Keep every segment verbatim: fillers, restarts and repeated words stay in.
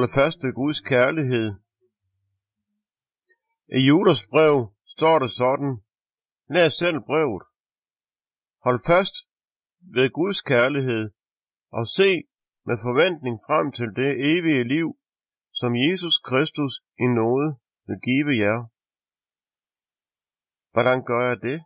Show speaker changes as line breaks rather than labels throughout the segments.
holde fast ved Guds kærlighed. I Judas brev står det sådan: læs selv brevet. Hold fast ved Guds kærlighed og se med forventning frem til det evige liv, som Jesus Kristus i nåde vil give jer. Hvordan gør jeg det?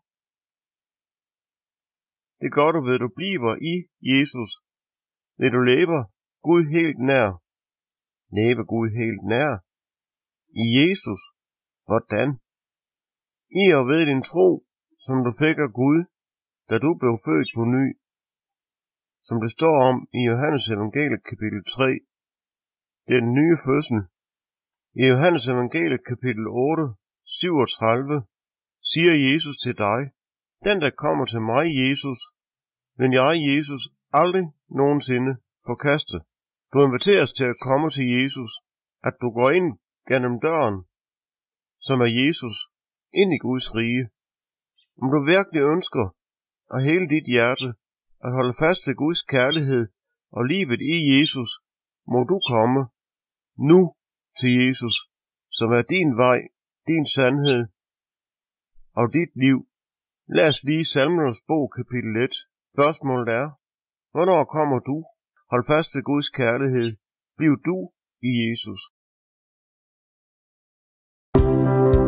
Det gør du ved, du bliver i Jesus, ved du lever Gud helt nær. Leve Gud helt nær. I Jesus. Hvordan? I og ved din tro, som du fik af Gud, da du blev født på ny. Som det står om i Johannes evangeliet kapitel tre. Det er den nye fødsel. I Johannes evangeliet kapitel otte, syvogtredive, siger Jesus til dig: den, der kommer til mig, Jesus, vil jeg, Jesus, aldrig nogensinde forkaste. Du inviteres til at komme til Jesus, at du går ind gennem døren, som er Jesus, ind i Guds rige. Om du virkelig ønsker af hele dit hjerte at holde fast ved Guds kærlighed og livet i Jesus, må du komme nu til Jesus, som er din vej, din sandhed og dit liv. Lad os lige Salmernes bog kapitel et. Spørgsmålet er: hvornår kommer du? Hold fast ved Guds kærlighed. Bliv du i Jesus.